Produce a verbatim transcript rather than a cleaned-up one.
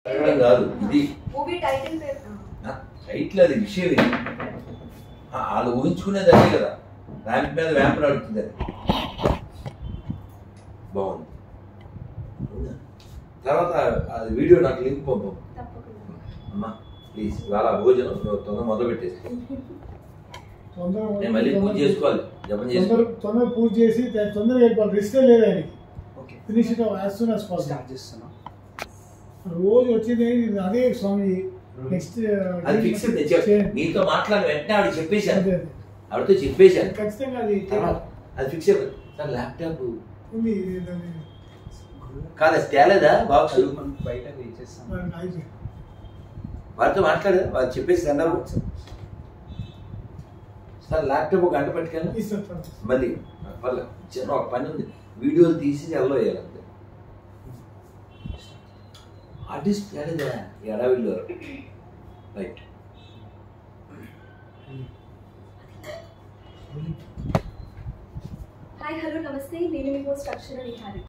అడగడం కాదు ఇది మూవీ టైటిల్ పేరు టైటిల్ అది విషయం ఇది వాళ్ళు ఊహించుకునేది అదే కదా ర్యాంప్ మీద వ్యాంప్ నడుతుంది అది బాగుంది తర్వాత అది వీడియో నాకు లింక్ పంపం అమ్మా ప్లీజ్ ఇవాళ భోజనం తొందర మొదలు పెట్టేసి నేను మళ్ళీ పూజ చేసుకోవాలి జపం చేసుకోవాలి తొందర పూజ చేసి తొందరగా వెళ్ళిపోవాలి రిస్క్ లేదు ఆయనకి finish it as soon as possible start చేస్తున్నాం రోజు వచ్చేది అదే స్వామి నెక్స్ట్ అది ఫిక్స్ నీతో మాట్లాడి వెంటనే ఆవిడ చెప్పేశాను ఆవిడతో చెప్పేశాను ఖచ్చితంగా అది అది ఫిక్స్ అయిపోయింది సార్ ల్యాప్టాప్ ఉంది కాదు తేలేదా బాక్స్ బయట ఇచ్చేస్తాం వారితో మాట్లాడు వాళ్ళు చెప్పేసి అన్నారు సార్ ల్యాప్టాప్ ఒక గంట పట్టుకెళ్ళి మళ్ళీ పర్లేదు చిన్న ఒక పని ఉంది వీడియోలు తీసి ఎల్లో వేయాలంతే ఆర్టిస్ట్ తేలేదా ఎడావిల్లో రైట్ హాయ్ హలో నమస్తే నేను మీ హోస్ట్ అక్షర విహారీ